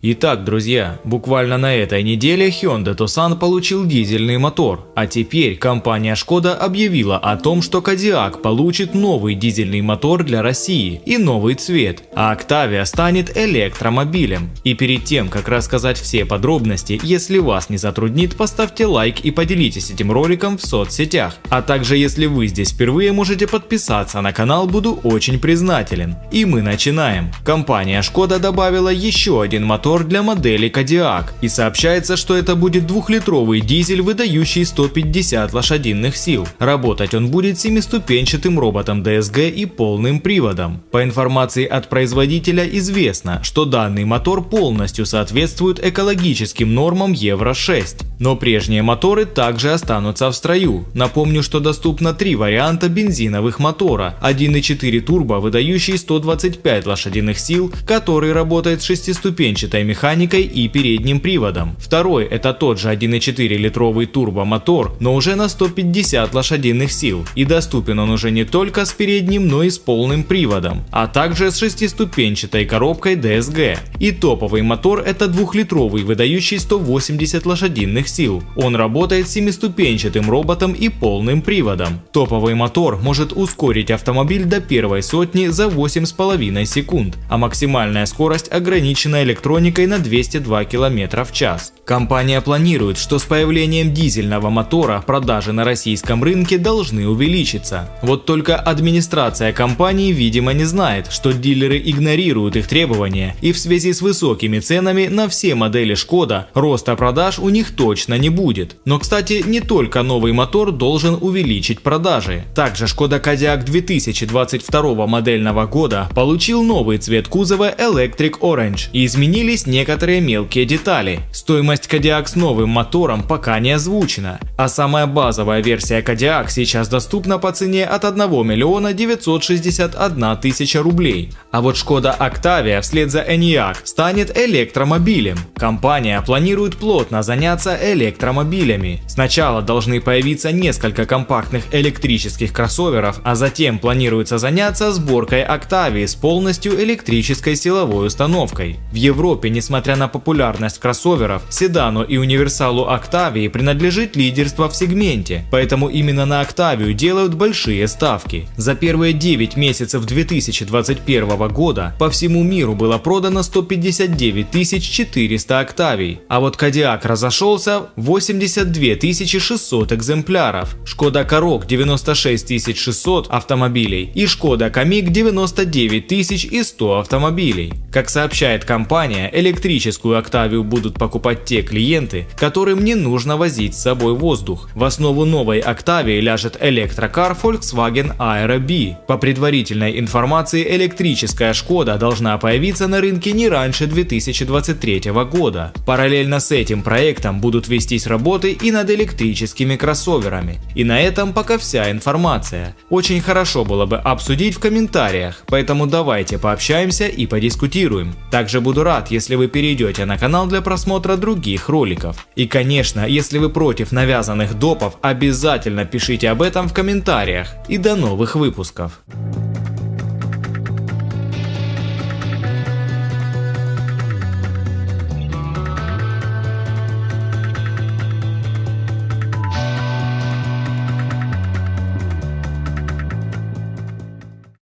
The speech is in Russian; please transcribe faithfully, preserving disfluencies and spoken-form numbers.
Итак, друзья, буквально на этой неделе Hyundai Tucson получил дизельный мотор, а теперь компания Skoda объявила о том, что Kodiaq получит новый дизельный мотор для России и новый цвет, а Octavia станет электромобилем. И перед тем, как рассказать все подробности, если вас не затруднит, поставьте лайк и поделитесь этим роликом в соцсетях. А также, если вы здесь впервые, можете подписаться на канал, буду очень признателен. И мы начинаем. Компания Skoda добавила еще один мотор для модели Kodiaq, и сообщается, что это будет двухлитровый дизель, выдающий сто пятьдесят лошадиных сил. Работать он будет семиступенчатым роботом ди эс джи и полным приводом. По информации от производителя известно, что данный мотор полностью соответствует экологическим нормам евро шесть. Но прежние моторы также останутся в строю. Напомню, что доступно три варианта бензиновых мотора: один и четыре турбо, выдающий сто двадцать пять лошадиных сил, который работает с шестиступенчатой механикой и передним приводом. Второй — это тот же один и четыре литровый турбомотор, но уже на сто пятьдесят лошадиных сил, и доступен он уже не только с передним, но и с полным приводом, а также с шестиступенчатой коробкой ди эс джи. И топовый мотор — это двухлитровый, выдающий сто восемьдесят лошадиных сил. Он работает с семиступенчатым роботом и полным приводом. Топовый мотор может ускорить автомобиль до первой сотни за восемь с половиной секунд, а максимальная скорость ограничена электроникой на двести два километра в час. Компания планирует, что с появлением дизельного мотора продажи на российском рынке должны увеличиться. Вот только администрация компании, видимо, не знает, что дилеры игнорируют их требования, и в связи с высокими ценами на все модели Skoda роста продаж у них точно не будет. Но, кстати, не только новый мотор должен увеличить продажи. Также Skoda Kodiaq две тысячи двадцать второго модельного года получил новый цвет кузова Electric Orange, и изменились некоторые мелкие детали. Стоимость Kodiaq с новым мотором пока не озвучена, а самая базовая версия Kodiaq сейчас доступна по цене от одного миллиона девятьсот шестьдесят одна тысяча рублей. А вот Skoda Octavia вслед за Enyaq станет электромобилем. Компания планирует плотно заняться электромобилями. Сначала должны появиться несколько компактных электрических кроссоверов, а затем планируется заняться сборкой Octavia с полностью электрической силовой установкой. В Европе, несмотря на популярность кроссоверов, седану и универсалу Octavia принадлежит лидерство в сегменте, поэтому именно на Octavia делают большие ставки. За первые девять месяцев две тысячи двадцать первого года по всему миру было продано сто пятьдесят девять тысяч четыреста Octavia, а вот Kodiaq разошелся в восемьдесят две тысячи шестьсот экземпляров, Skoda Karoq девяносто шесть тысяч шестьсот автомобилей и Skoda Kamiq девяносто девять тысяч сто автомобилей. Как сообщает компания, электрическую Octavia будут покупать те клиенты, которым не нужно возить с собой воздух. В основу новой Octavia ляжет электрокар Volkswagen Aero B. По предварительной информации, электрическая Skoda должна появиться на рынке не раньше две тысячи двадцать третьего года. Параллельно с этим проектом будут вестись работы и над электрическими кроссоверами. И на этом пока вся информация. Очень хорошо было бы обсудить в комментариях, поэтому давайте пообщаемся и подискутируем. Также буду рад, если вы перейдете на канал для просмотра других роликов. И, конечно, если вы против навязанных допов, обязательно пишите об этом в комментариях. И до новых выпусков.